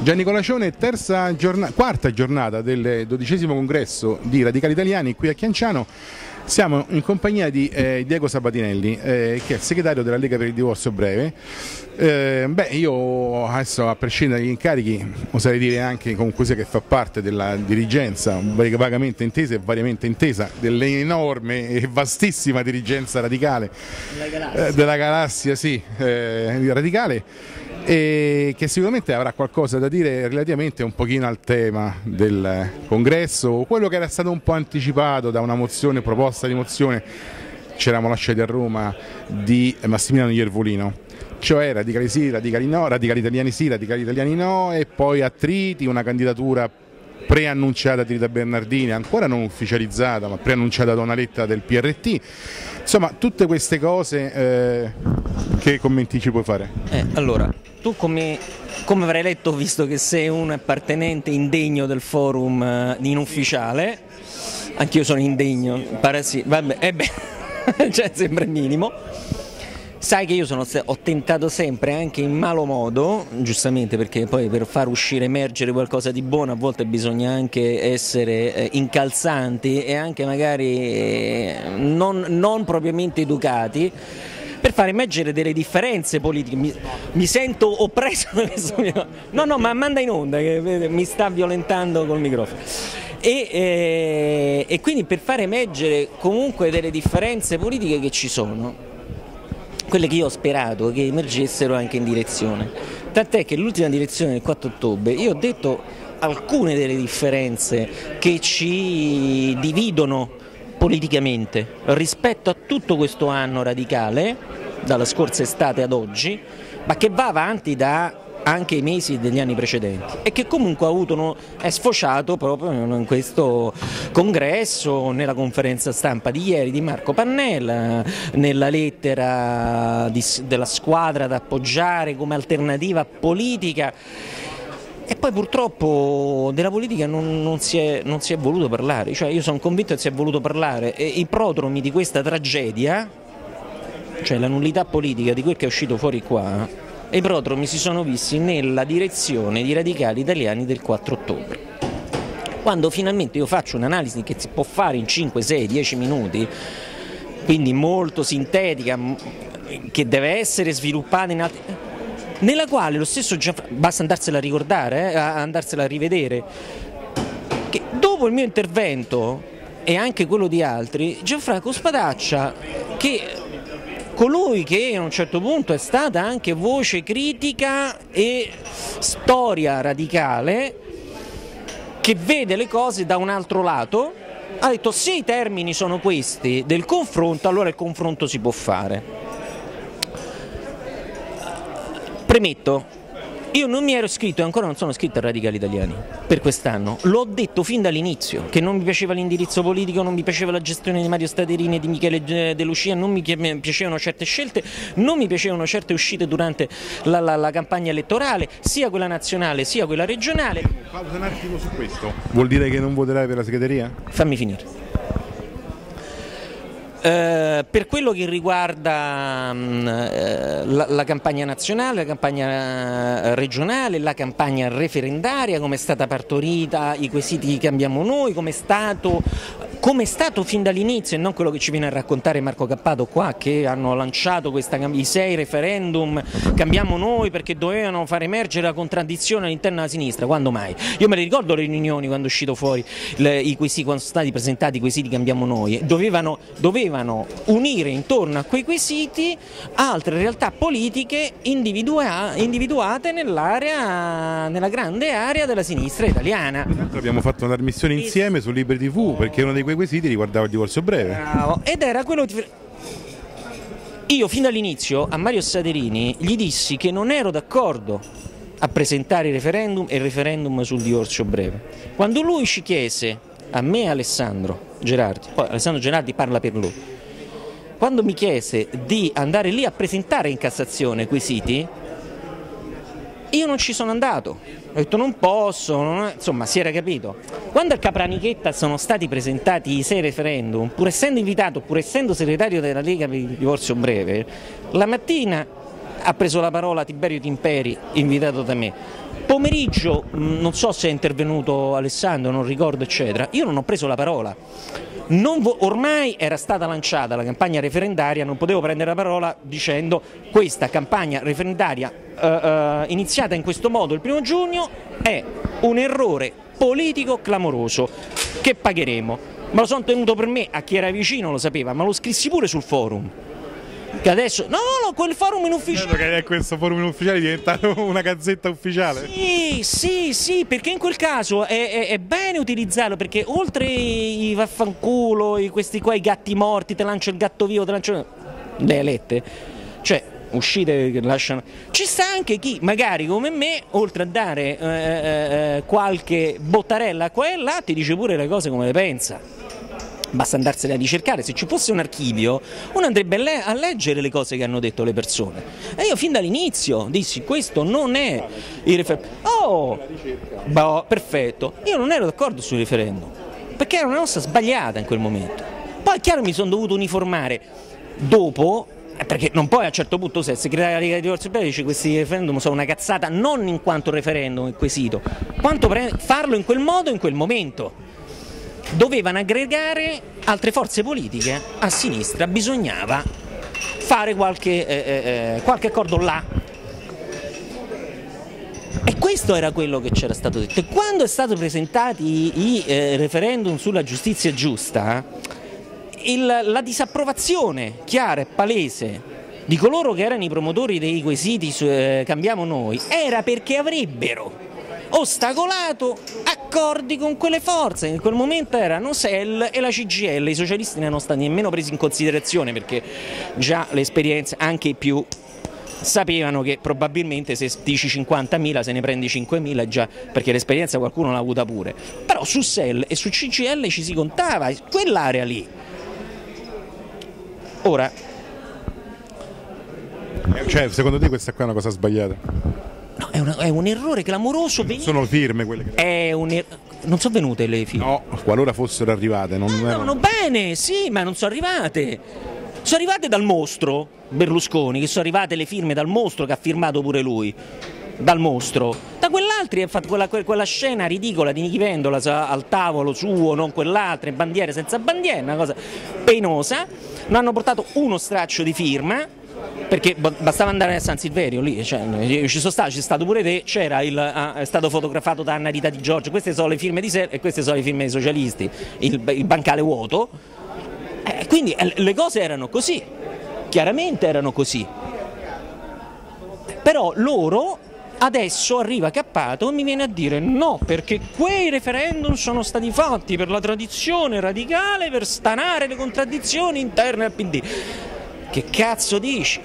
Gianni Colacione, quarta giornata del 12° congresso di Radicali Italiani qui a Chianciano. Siamo in compagnia di Diego Sabatinelli, che è il segretario della Lega per il Divorzio Breve. Io adesso, a prescindere dagli incarichi, oserei dire anche comunque che fa parte della dirigenza vagamente intesa e variamente intesa dell'enorme e vastissima dirigenza radicale della galassia, radicale, e che sicuramente avrà qualcosa da dire relativamente un pochino al tema del congresso, quello che era stato un po' anticipato da una proposta di mozione, ci eravamo lasciati a Roma, di Massimiliano Iervolino, cioè radicali sì, radicali no, radicali italiani sì, radicali italiani no, e poi a triti una candidatura preannunciata di Rita Bernardini, ancora non ufficializzata ma preannunciata da una lettera del PRT. Insomma, tutte queste cose, che commenti ci puoi fare? Allora, tu come avrai letto, visto che sei un appartenente indegno del forum inufficiale, anch'io sono indegno, pare sì, vabbè, cioè sembra il minimo. Sai che io ho tentato sempre, anche in malo modo, giustamente perché poi per far uscire, emergere qualcosa di buono a volte bisogna anche essere incalzanti e anche magari non propriamente educati, per far emergere delle differenze politiche. Mi sento oppresso da questo mio... No, ma manda in onda, che mi sta violentando col microfono. E quindi per far emergere comunque delle differenze politiche che ci sono, quelle che io ho sperato che emergessero anche in direzione. Tant'è che l'ultima direzione del 4 ottobre io ho detto alcune delle differenze che ci dividono politicamente rispetto a tutto questo anno radicale, dalla scorsa estate ad oggi, ma che va avanti da anche i mesi degli anni precedenti e che comunque è sfociato proprio in questo congresso, nella conferenza stampa di ieri di Marco Pannella, nella lettera della squadra da appoggiare come alternativa politica. E poi purtroppo della politica non si è voluto parlare, cioè io sono convinto che si è voluto parlare, e i prodromi di questa tragedia, cioè la nullità politica di quel che è uscito fuori qua, e i prodromi si sono visti nella direzione di Radicali Italiani del 4 ottobre. Quando finalmente io faccio un'analisi che si può fare in 5, 6, 10 minuti, quindi molto sintetica, che deve essere sviluppata in altri... nella quale lo stesso basta andarsela a ricordare, andarsela a rivedere, che dopo il mio intervento e anche quello di altri, Gianfranco Spadaccia, che colui che a un certo punto è stata anche voce critica e storia radicale, che vede le cose da un altro lato, ha detto: se i termini sono questi del confronto, allora il confronto si può fare. Premetto, io non mi ero iscritto e ancora non sono iscritto a Radicali Italiani per quest'anno, l'ho detto fin dall'inizio, che non mi piaceva l'indirizzo politico, non mi piaceva la gestione di Mario Staderini e di Michele De Lucia, non mi piacevano certe scelte, non mi piacevano certe uscite durante la campagna elettorale, sia quella nazionale sia quella regionale. Pausa un attimo su questo. Vuol dire che non voterai per la segreteria? Fammi finire. Per quello che riguarda la campagna nazionale, la campagna regionale, la campagna referendaria, come è stata partorita, i quesiti che cambiamo noi, come è stato fin dall'inizio, e non quello che ci viene a raccontare Marco Cappato qua, che hanno lanciato i 6 referendum cambiamo noi perché dovevano far emergere la contraddizione all'interno della sinistra. Quando mai? Io me le ricordo le riunioni quando è uscito fuori i quesiti, quando sono stati presentati i quesiti cambiamo noi, dovevano unire intorno a quei quesiti altre realtà politiche individuate nella grande area della sinistra italiana. Abbiamo fatto una trasmissione insieme su Libre TV, perché uno dei quei quesiti riguardava il divorzio breve. Bravo. Ed era quello io fin dall'inizio a Mario Staderini gli dissi che non ero d'accordo a presentare il referendum sul divorzio breve. Quando lui ci chiese, a me e Alessandro Gerardi, poi Alessandro Gerardi parla per lui, quando mi chiese di andare lì a presentare in Cassazione quei siti, io non ci sono andato, ho detto non posso, insomma si era capito. Quando a Capranichetta sono stati presentati i 6 referendum, pur essendo invitato, pur essendo segretario della Lega per il divorzio breve, la mattina ha preso la parola Tiberio Timperi, invitato da me, Pomeriggio, non so se è intervenuto Alessandro, non ricordo eccetera, io non ho preso la parola. Ormai era stata lanciata la campagna referendaria, non potevo prendere la parola dicendo questa campagna referendaria iniziata in questo modo il 1° giugno è un errore politico clamoroso che pagheremo. Me lo sono tenuto per me, a chi era vicino lo sapeva, ma lo scrissi pure sul forum. Che adesso, no, quel forum in ufficiale. Che questo forum in ufficiale diventa una gazzetta ufficiale. Sì, perché in quel caso è bene utilizzarlo, perché oltre i vaffanculo, questi qua, i gatti morti, te lancio il gatto vivo, te lancio le elette, cioè uscite che lasciano. Ci sta anche chi, magari come me, oltre a dare qualche bottarella qua e là, ti dice pure le cose come le pensa. Basta andarsene a ricercare, se ci fosse un archivio uno andrebbe a leggere le cose che hanno detto le persone, e io fin dall'inizio dissi questo non è il referendum. Perfetto, io non ero d'accordo sul referendum perché era una mossa sbagliata in quel momento, poi è chiaro mi sono dovuto uniformare dopo, perché non puoi a un certo punto, se il segretario di Divorzio dice questi referendum sono una cazzata, non in quanto referendum è quesito, quanto farlo in quel modo in quel momento. Dovevano aggregare altre forze politiche a sinistra, bisognava fare qualche accordo là. E questo era quello che c'era stato detto. E quando è stato presentati i referendum sulla giustizia giusta, la disapprovazione chiara e palese di coloro che erano i promotori dei quesiti Cambiamo Noi era perché avrebbero ostacolato accordi con quelle forze che in quel momento erano SEL e la CGIL. I socialisti non erano stati nemmeno presi in considerazione perché già le esperienze, anche i più, sapevano che probabilmente se dici 50.000 se ne prendi 5.000 già, perché l'esperienza qualcuno l'ha avuta pure, però su SEL e su CGIL ci si contava, quell'area lì. Ora, cioè, secondo te questa qua è una cosa sbagliata? no, è un errore clamoroso. Sono firme quelle che... Non sono venute le firme. No, qualora fossero arrivate. Vanno bene, sì, ma non sono arrivate. Sono arrivate dal mostro Berlusconi, che sono arrivate le firme dal mostro che ha firmato pure lui. Dal mostro. Da quell'altro ha fatto quella scena ridicola di Nichi Vendola al tavolo suo, non quell'altra, bandiere senza bandiera, una cosa penosa. Non hanno portato uno straccio di firma, perché bastava andare a San Silverio lì, cioè, c'è stato pure te, è stato fotografato da Anna Rita Di Giorgio, queste sono le firme di SEL e queste sono le firme dei socialisti, il bancale vuoto, quindi le cose erano così, chiaramente erano così, però loro adesso arriva Cappato e mi viene a dire no, perché quei referendum sono stati fatti per la tradizione radicale, per stanare le contraddizioni interne al PD. Che cazzo dici?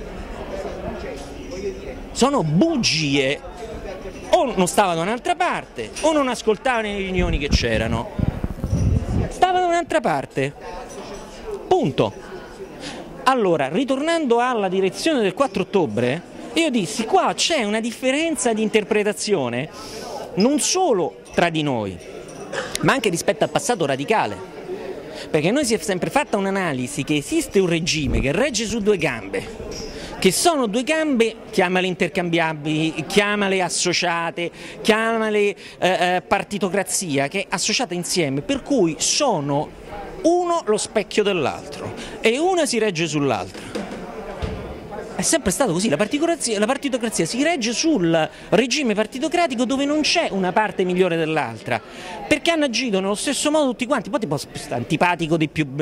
Sono bugie, o non stavano da un'altra parte o non ascoltavano le riunioni che c'erano, stavano da un'altra parte, punto. Allora, ritornando alla direzione del 4 ottobre, io dissi qua c'è una differenza di interpretazione non solo tra di noi ma anche rispetto al passato radicale. Perché noi si è sempre fatta un'analisi che esiste un regime che regge su due gambe, che sono due gambe, chiamale intercambiabili, chiamale associate, chiamale partitocrazia, che è associata insieme, per cui sono uno lo specchio dell'altro e una si regge sull'altra. È sempre stato così, la partitocrazia si regge sul regime partitocratico dove non c'è una parte migliore dell'altra, perché hanno agito nello stesso modo tutti quanti. Poi ti può stare antipatico di più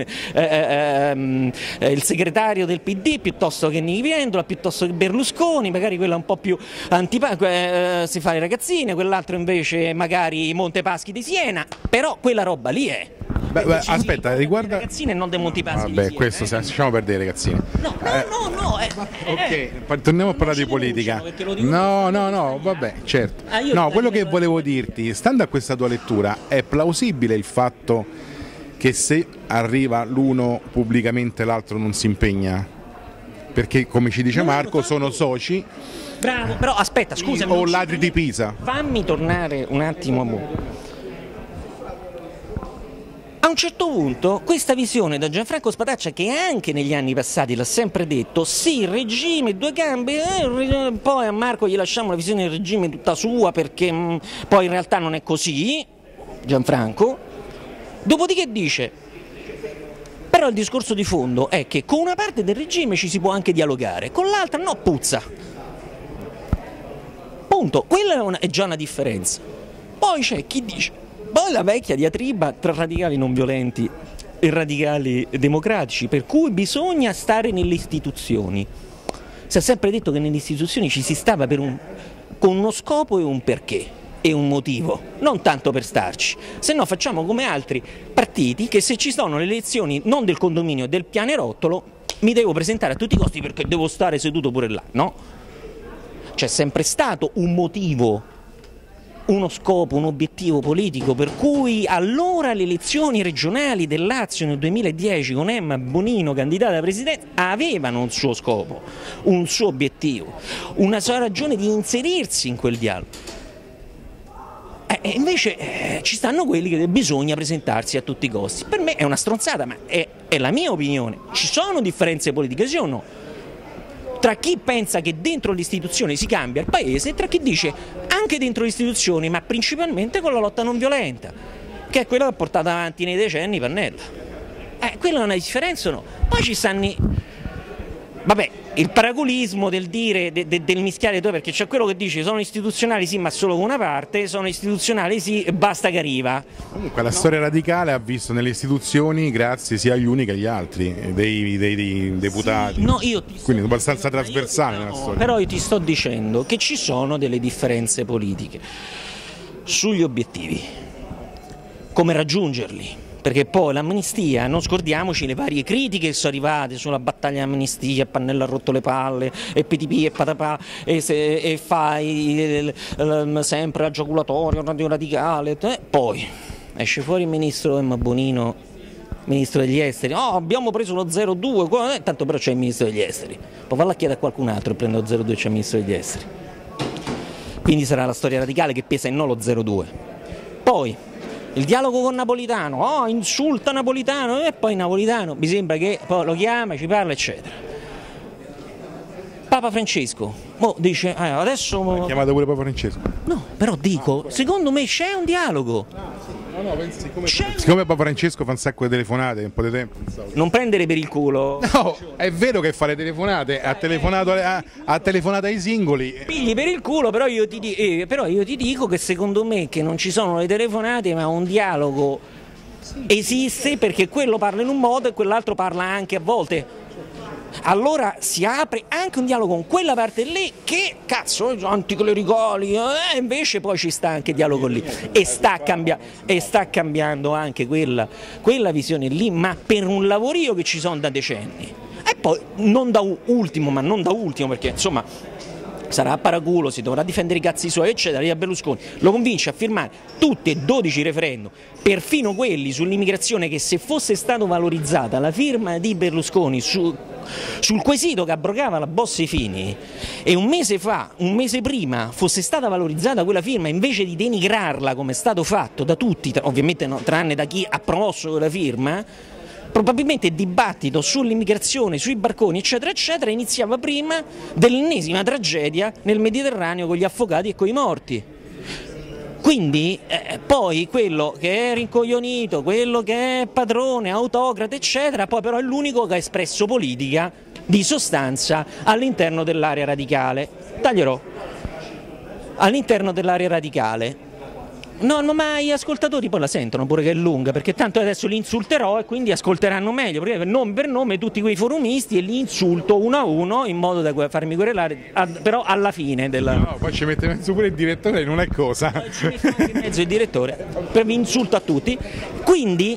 il segretario del PD piuttosto che Nichi Vendola, piuttosto che Berlusconi, magari quella un po' più antipatico, si fa le ragazzine, quell'altro invece magari Montepaschi di Siena, però quella roba lì è. Aspetta, riguarda ragazzine e non dei Montepaschi. Vabbè, questo lasciamo perdere, ragazzine. No. Ok, torniamo a parlare di politica. No, vabbè, certo. No, quello che volevo dirti, stando a questa tua lettura, è plausibile il fatto che se arriva l'uno pubblicamente l'altro non si impegna? Perché, come ci dice Marco, sono soci. Bravo, però aspetta, scusami. O ladri di Pisa. Fammi tornare un attimo a A un certo punto questa visione da Gianfranco Spataccia, che anche negli anni passati l'ha sempre detto, sì, regime, due gambe, poi a Marco gli lasciamo la visione del regime tutta sua perché poi in realtà non è così, Gianfranco, dopodiché dice, però il discorso di fondo è che con una parte del regime ci si può anche dialogare, con l'altra no, puzza. Punto, quella è già una differenza. Poi c'è chi dice, poi la vecchia diatriba tra radicali non violenti e radicali democratici, per cui bisogna stare nelle istituzioni. Si è sempre detto che nelle istituzioni ci si stava con uno scopo e un perché e un motivo, non tanto per starci, se no facciamo come altri partiti che se ci sono le elezioni non del condominio, del pianerottolo, mi devo presentare a tutti i costi perché devo stare seduto pure là, no? C'è sempre stato un motivo, uno scopo, un obiettivo politico, per cui allora le elezioni regionali del Lazio nel 2010 con Emma Bonino candidata a presidente avevano un suo scopo, un suo obiettivo, una sua ragione di inserirsi in quel dialogo. E invece ci stanno quelli che bisogna presentarsi a tutti i costi. Per me è una stronzata, ma è la mia opinione. Ci sono differenze politiche, sì o no? Tra chi pensa che dentro l'istituzione si cambia il paese e tra chi dice anche dentro l'istituzione, ma principalmente con la lotta non violenta, che è quella che ha portato avanti nei decenni Pannella. Quella è una differenza o no? Poi ci stanno vabbè, il paraculismo del dire, del mischiare due, perché c'è quello che dice sono istituzionali sì ma solo con una parte, sono istituzionali sì basta che arriva. Comunque la storia radicale ha visto nelle istituzioni, grazie sia agli uni che agli altri, dei deputati, sì, no, quindi abbastanza trasversale nella storia. Però io ti sto dicendo che ci sono delle differenze politiche sugli obiettivi, come raggiungerli. Perché poi l'amnistia, non scordiamoci le varie critiche che sono arrivate sulla battaglia amnistia, Pannella ha rotto le palle, e PTP e patapà, e fai sempre la giaculatoria, radio radicale, poi esce fuori il ministro Emma Bonino, ministro degli esteri, abbiamo preso lo 0,2, tanto però c'è il ministro degli esteri, poi valla a chiedere a qualcun altro e prende lo 0,2 c'è il ministro degli esteri, quindi sarà la storia radicale che pesa e non lo 0,2. Poi il dialogo con Napolitano, insulta Napolitano e poi Napolitano mi sembra che poi lo chiama, ci parla eccetera. Papa Francesco dice adesso... Ha chiamato pure Papa Francesco? No, però dico, secondo me c'è un dialogo. Siccome Papa Francesco fa un sacco di telefonate, un po' di tempo. Non prendere per il culo. No, è vero che fa le telefonate, ha telefonato ai singoli. Pigli per il culo, però io ti dico che secondo me che non ci sono le telefonate, ma un dialogo esiste perché quello parla in un modo e quell'altro parla anche a volte. Allora si apre anche un dialogo con quella parte lì che, cazzo, anticlericali, invece poi ci sta anche il dialogo lì e sta cambiando anche quella visione lì, ma per un lavorio che ci sono da decenni. E poi non da ultimo perché insomma sarà a paraculo, si dovrà difendere i cazzi suoi eccetera, Berlusconi lo convince a firmare tutti e 12 i referendum, perfino quelli sull'immigrazione, che se fosse stato valorizzata la firma di Berlusconi sul quesito che abrogava la Bossi-Fini e un mese prima fosse stata valorizzata quella firma invece di denigrarla come è stato fatto da tutti, ovviamente no, tranne da chi ha promosso quella firma, probabilmente il dibattito sull'immigrazione, sui barconi eccetera eccetera iniziava prima dell'ennesima tragedia nel Mediterraneo con gli affogati e con i morti. Quindi poi quello che è rincoglionito, quello che è padrone, autocrate eccetera, poi però è l'unico che ha espresso politica di sostanza all'interno dell'area radicale. Taglierò. All'interno dell'area radicale. No, ma gli ascoltatori poi la sentono pure che è lunga, perché tanto adesso li insulterò e quindi ascolteranno meglio, perché nome per nome tutti quei forumisti e li insulto uno a uno in modo da farmi querelare, però alla fine della... No, poi ci mette in mezzo pure il direttore, non è cosa. Ci metto anche in mezzo il direttore, vi insulto a tutti, quindi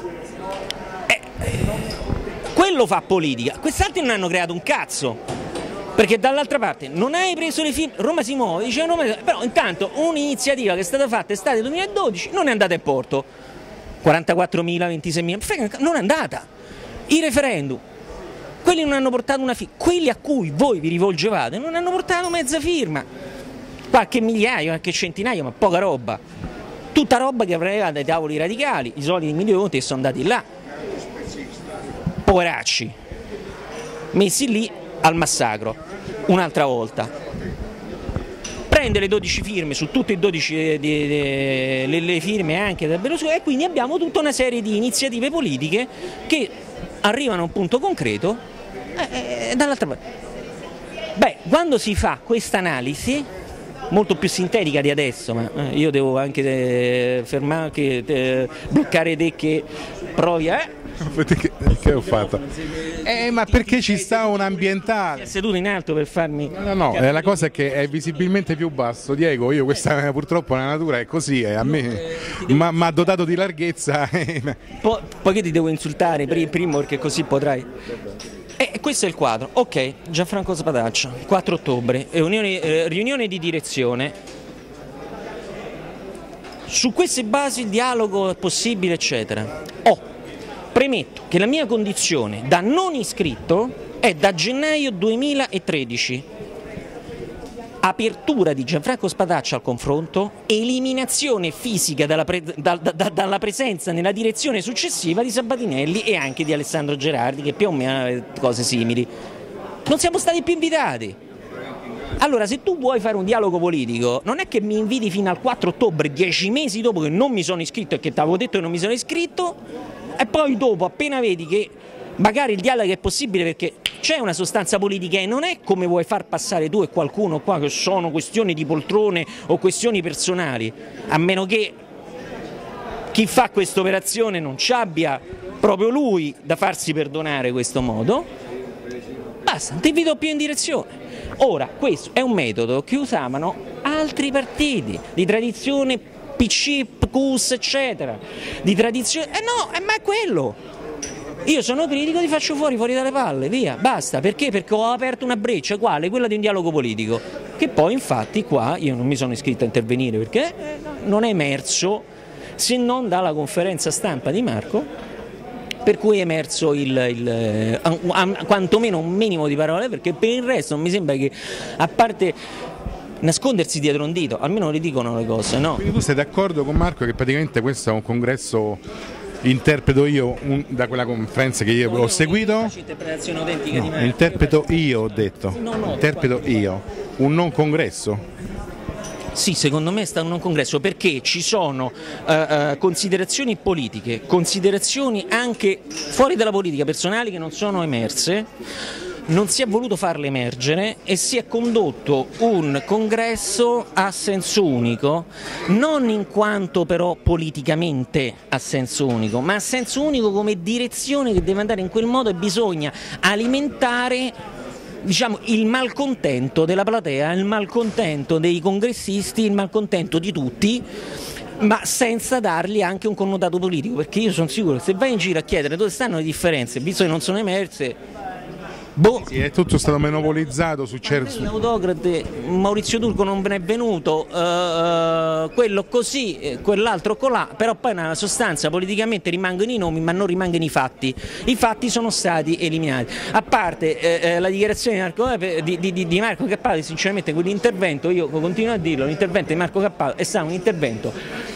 quello fa politica, quest'altri non hanno creato un cazzo. Perché dall'altra parte non hai preso le firme, Roma si muove, dice Roma, però intanto un'iniziativa che è stata fatta estate 2012 non è andata in porto, 44.000, 26.000, non è andata. I referendum, quelli non hanno portato una firma, quelli a cui voi vi rivolgevate non hanno portato mezza firma, qualche migliaio, qualche centinaio, ma poca roba. tutta roba che aveva dai tavoli radicali, i soliti milioni che sono andati là, poveracci, messi lì al massacro, un'altra volta. Prende le 12 firme su tutte e 12 le firme anche da Berlusconi, e quindi abbiamo tutta una serie di iniziative politiche che arrivano a un punto concreto dall'altra parte. Beh, quando si fa questa analisi molto più sintetica di adesso, ma io devo anche fermare, bloccare te che provi Che ho fatto? Ma perché ci sta un ambientale? È seduto in alto per farmi... No, la cosa è che è visibilmente più basso, Diego. Io questa purtroppo la natura è così, a me mi ha dotato di larghezza. Poi ti devo insultare prima perché così potrai... questo è il quadro. Ok, Gianfranco Spadaccia, 4 ottobre, riunione di direzione. Su queste basi il dialogo è possibile, eccetera. Premetto che la mia condizione da non iscritto è da gennaio 2013. Apertura di Gianfranco Spadaccia al confronto, eliminazione fisica dalla presenza nella direzione successiva di Sabatinelli e anche di Alessandro Gerardi, che più o meno cose simili. Non siamo stati più invitati. Allora, se tu vuoi fare un dialogo politico, non è che mi inviti fino al 4 ottobre, 10 mesi dopo che non mi sono iscritto e che ti avevo detto che non mi sono iscritto, e poi dopo, appena vedi che magari il dialogo è possibile perché c'è una sostanza politica e non è come vuoi far passare tu e qualcuno qua che sono questioni di poltrone o questioni personali, a meno che chi fa questa operazione non ci abbia proprio lui da farsi perdonare questo modo, basta, non ti invito più in direzione. Ora, questo è un metodo che usavano altri partiti di tradizione PC, PQS, eccetera, di tradizione... ma è quello! Io sono critico, ti faccio fuori dalle palle, via, basta. Perché? Perché ho aperto una breccia, quale? Quella di un dialogo politico, che poi infatti qua io non mi sono iscritto a intervenire perché non è emerso, se non dalla conferenza stampa di Marco, per cui è emerso quantomeno un minimo di parole, perché per il resto non mi sembra che, a parte nascondersi dietro un dito, almeno le dicono le cose, no? Quindi tu sei d'accordo con Marco che praticamente questo è un congresso, interpreto io da quella conferenza che io ho seguito, interpreto io, ho detto, interpreto io, un non congresso? Sì, secondo me è stato un non congresso perché ci sono considerazioni politiche, considerazioni anche fuori dalla politica, personali, che non sono emerse. Non si è voluto farle emergere e si è condotto un congresso a senso unico, non in quanto però politicamente a senso unico, ma a senso unico come direzione che deve andare in quel modo, e bisogna alimentare, diciamo, il malcontento della platea, il malcontento dei congressisti, il malcontento di tutti, ma senza dargli anche un connotato politico, perché io sono sicuro che se vai in giro a chiedere dove stanno le differenze, visto che non sono emerse, sì, è tutto stato monopolizzato su certi. L'autocrate, Maurizio Turco non ve ne è venuto, quello così, quell'altro colà, però poi nella sostanza politicamente rimangono i nomi ma non rimangono i fatti. I fatti sono stati eliminati. A parte la dichiarazione di Marco Cappato, sinceramente quell'intervento, io continuo a dirlo, l'intervento di Marco Cappato è stato un intervento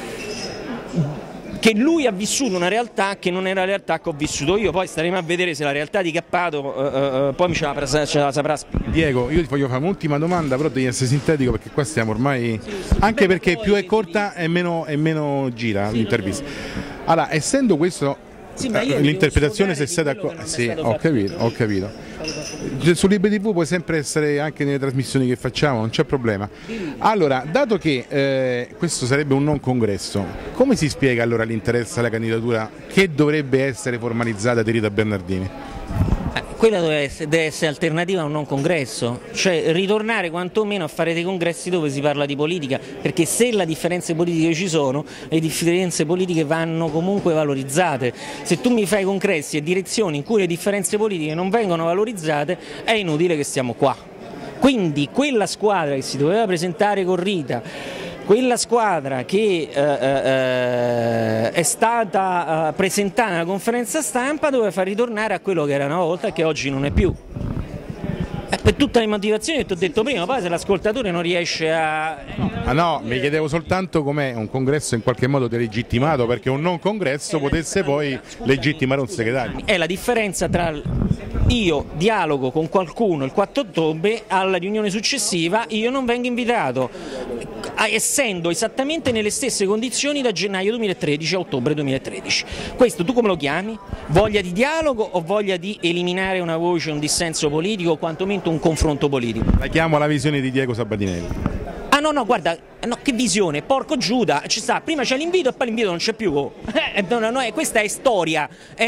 che lui ha vissuto una realtà che non è la realtà che ho vissuto io. Poi staremo a vedere se la realtà di Cappato poi ce la saprà spiegare. Diego, io ti voglio fare un'ultima domanda, però devi essere sintetico perché qua stiamo ormai, anche perché più è corta e meno gira l'intervista. Allora, essendo questo l'interpretazione, se sei d'accordo, sì, ho capito. Su Libre TV puoi sempre essere anche nelle trasmissioni che facciamo, non c'è problema. Allora, dato che questo sarebbe un non congresso, come si spiega allora l'interesse alla candidatura che dovrebbe essere formalizzata di Rita Bernardini? Quella deve essere alternativa a un non congresso, cioè ritornare quantomeno a fare dei congressi dove si parla di politica, perché se le differenze politiche ci sono, le differenze politiche vanno comunque valorizzate. Se tu mi fai congressi e direzioni in cui le differenze politiche non vengono valorizzate, è inutile che stiamo qua. Quindi quella squadra che si doveva presentare con Rita, quella squadra che è stata presentata nella conferenza stampa, doveva far ritornare a quello che era una volta e che oggi non è più. Per tutte le motivazioni che ti ho detto prima, poi se l'ascoltatore non riesce a... Ah no, mi chiedevo soltanto com'è un congresso in qualche modo delegittimato, perché un non congresso potesse poi legittimare un segretario. È la differenza tra io dialogo con qualcuno il 4 ottobre, alla riunione successiva io non vengo invitato, essendo esattamente nelle stesse condizioni da gennaio 2013 a ottobre 2013. Questo tu come lo chiami? Voglia di dialogo o voglia di eliminare una voce, un dissenso politico o quantomeno un confronto politico? La chiamo la visione di Diego Sabatinelli. Ah no, guarda, no, che visione, porco Giuda, ci sta, prima c'è l'invito e poi l'invito non c'è più. No, questa è storia,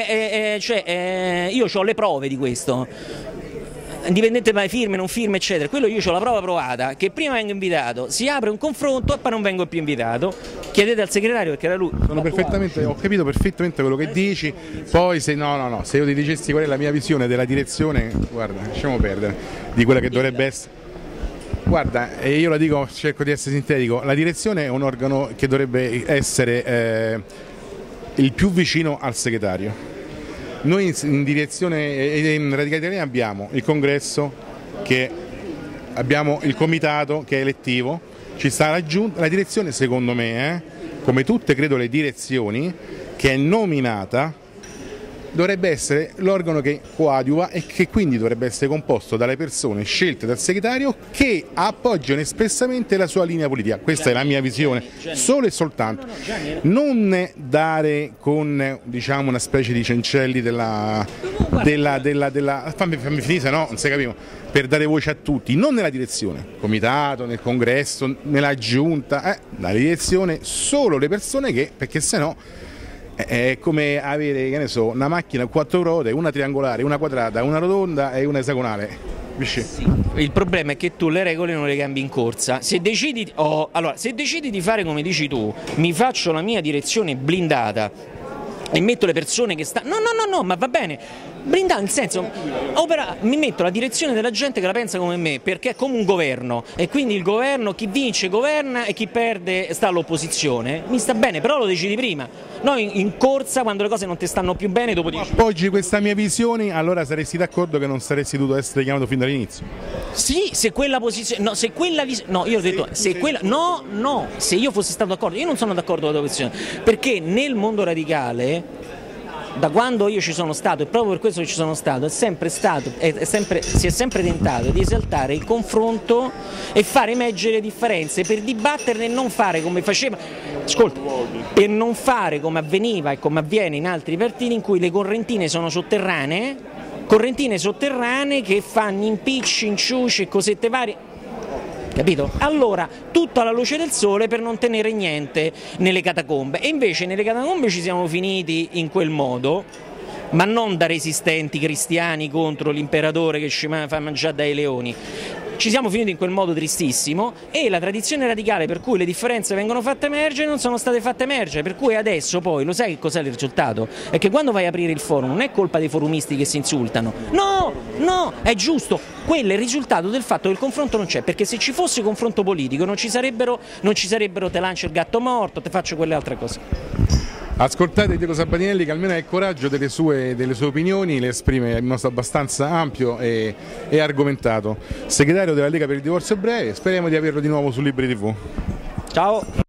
io ho le prove di questo. Indipendente dalle firme, non firme, eccetera, quello io ho la prova provata, che prima vengo invitato, si apre un confronto e poi non vengo più invitato. Chiedete al segretario, perché era lui. Ho capito perfettamente quello che dici, poi se se io ti dicessi qual è la mia visione della direzione, guarda, lasciamo perdere, di quella che dovrebbe essere. Guarda, io la dico, cerco di essere sintetico, la direzione è un organo che dovrebbe essere il più vicino al segretario. Noi in direzione in Radicale Italiana abbiamo il congresso, abbiamo il comitato che è elettivo, ci sta la giunta, la direzione secondo me, come tutte credo le direzioni, che è nominata, dovrebbe essere l'organo che coadiuva e che quindi dovrebbe essere composto dalle persone scelte dal segretario che appoggiano espressamente la sua linea politica. Questa è la mia visione, solo e soltanto. Non dare con, diciamo, una specie di cencelli fammi finire, se no non si capivo, per dare voce a tutti, non nella direzione, comitato, nel congresso, nella giunta, la direzione, solo le persone che, perché se no è come avere, che ne so, una macchina a 4 ruote, una triangolare, una quadrata, una rotonda e una esagonale. Sì. Il problema è che tu le regole non le cambi in corsa. Se decidi, se decidi di fare come dici tu, mi faccio la mia direzione blindata e metto le persone che stanno... No, ma va bene. Blindata nel senso, mi metto la direzione della gente che la pensa come me, perché è come un governo e quindi il governo, chi vince governa e chi perde sta all'opposizione, mi sta bene, però lo decidi prima, no in corsa quando le cose non ti stanno più bene dopo 10 anni. Appoggi questa mia visione, allora saresti d'accordo che non saresti dovuto essere chiamato fin dall'inizio? Sì, se quella posizione, no, se quella no, io ho detto, se quella, no, se io fossi stato d'accordo, io non sono d'accordo con la tua posizione, perché nel mondo radicale, da quando io ci sono stato e proprio per questo che ci sono stato, si è sempre tentato di esaltare il confronto e far emergere differenze per dibatterne e non fare come faceva, per non fare come avveniva e come avviene in altri partiti in cui le correntine sono sotterranee che fanno impicci, inciuci e cosette varie. Capito? Allora, tutto alla luce del sole per non tenere niente nelle catacombe, e invece nelle catacombe ci siamo finiti in quel modo, ma non da resistenti cristiani contro l'imperatore che ci fa mangiare dai leoni. Ci siamo finiti in quel modo tristissimo e la tradizione radicale per cui le differenze vengono fatte emergere non sono state fatte emergere, per cui adesso poi lo sai che cos'è il risultato? È che quando vai a aprire il forum non è colpa dei forumisti che si insultano, no, è giusto, quello è il risultato del fatto che il confronto non c'è, perché se ci fosse confronto politico non ci sarebbero te lancio il gatto morto, te faccio quelle altre cose. Ascoltate Diego Sabatinelli, che almeno ha il coraggio delle sue opinioni, le esprime in modo abbastanza ampio e argomentato. Segretario della Lega per il Divorzio Breve, speriamo di averlo di nuovo su Libri TV. Ciao!